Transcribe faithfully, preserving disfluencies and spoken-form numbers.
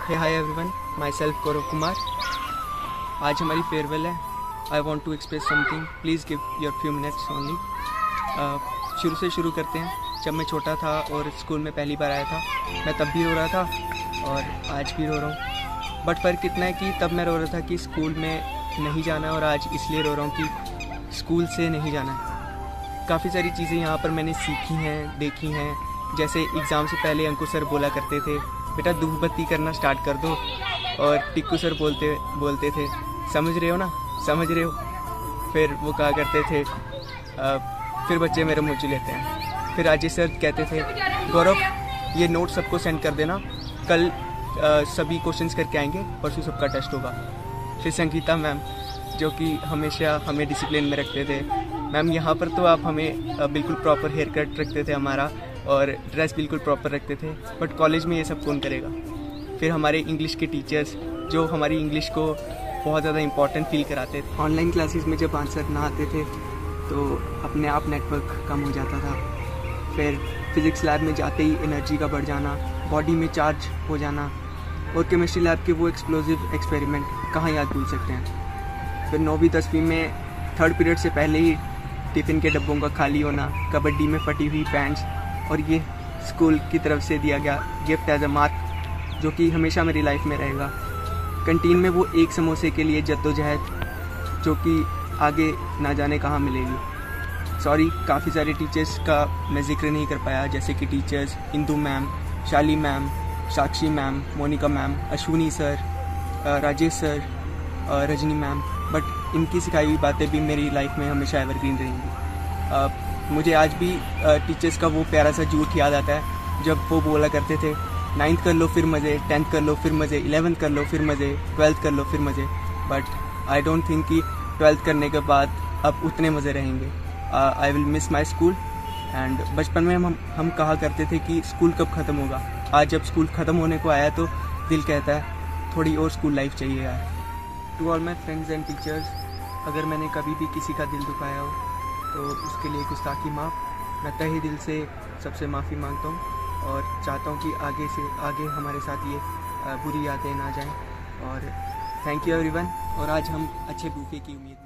हे hi everyone, myself Gaurav Kumar. आज हमारी farewell है। I want to express something, please give your few minutes only. शुरू से शुरू करते हैं। जब मैं छोटा था और स्कूल में पहली बार आया था, मैं तब भी रो रहा था और आज भी रो रहा हूँ। बट फ़र्क इतना है कि तब मैं रो रहा था कि स्कूल में नहीं जाना है और आज इसलिए रो रहा हूँ कि स्कूल से नहीं जाना है। काफ़ी सारी चीज़ें यहाँ पर मैंने सीखी हैं, देखी हैं। जैसे एग्ज़ाम से पहले अंकुर सर बोला करते थे, बेटा धूप बत्ती करना स्टार्ट कर दो, और टिक्कू सर बोलते बोलते थे समझ रहे हो ना, समझ रहे हो। फिर वो कहा करते थे आ, फिर बच्चे मेरे मुँह लेते हैं। फिर राजेश सर कहते थे, गौरव ये नोट सबको सेंड कर देना, कल आ, सभी क्वेश्चंस करके आएंगे, परसों सबका टेस्ट होगा। फिर संगीता मैम जो कि हमेशा हमें डिसिप्लिन में रखते थे। मैम यहाँ पर तो आप हमें बिल्कुल प्रॉपर हेयर कट रखते थे हमारा, और ड्रेस बिल्कुल प्रॉपर रखते थे, बट कॉलेज में ये सब कौन करेगा। फिर हमारे इंग्लिश के टीचर्स जो हमारी इंग्लिश को बहुत ज़्यादा इम्पॉर्टेंट फील कराते थे। ऑनलाइन क्लासेस में जब आंसर ना आते थे तो अपने आप नेटवर्क कम हो जाता था। फिर फिज़िक्स लैब में जाते ही एनर्जी का बढ़ जाना, बॉडी में चार्ज हो जाना, और केमिस्ट्री लैब के वो एक्सप्लोजिव एक्सपेरिमेंट कहाँ याद भूल सकते हैं। फिर नौवीं दसवीं में थर्ड पीरियड से पहले ही टिफ़िन के डब्बों का खाली होना, कबड्डी में फटी हुई पैंट्स, और ये स्कूल की तरफ से दिया गया गिफ्ट एज अ मार्क जो कि हमेशा मेरी लाइफ में रहेगा। कैंटीन में वो एक समोसे के लिए जद्दोजहद जो कि आगे ना जाने कहाँ मिलेगी। सॉरी, काफ़ी सारे टीचर्स का मैं जिक्र नहीं कर पाया, जैसे कि teachers Indu ma'am, Shali ma'am, Sakshi ma'am, Monika ma'am, Ashwini sir, Rajesh sir, Rajni ma'am. But इनकी सिखाई हुई बातें भी मेरी लाइफ में हमेशा एवरग्रीन रहेंगी। मुझे आज भी टीचर्स का वो प्यारा सा झूठ याद आता है जब वो बोला करते थे, नाइन्थ कर लो फिर मज़े, टेंथ कर लो फिर मज़े, इलेवेंथ कर लो फिर मज़े, ट्वेल्थ कर लो फिर मज़े। बट आई डोंट थिंक कि ट्वेल्थ करने के बाद अब उतने मज़े रहेंगे। I will miss my school. And बचपन में हम हम कहा करते थे कि स्कूल कब ख़त्म होगा। आज जब स्कूल ख़त्म होने को आया तो दिल कहता है थोड़ी और स्कूल लाइफ चाहिए यार। To all my friends and teachers, अगर मैंने कभी भी किसी का दिल दुखाया हो तो उसके लिए गुस्ताखी माफ़। मैं तहे दिल से सबसे माफ़ी मांगता हूँ और चाहता हूँ कि आगे से आगे हमारे साथ ये बुरी यादें ना जाएं। और थैंक यू एवरीवन। और आज हम अच्छे बूफे की उम्मीद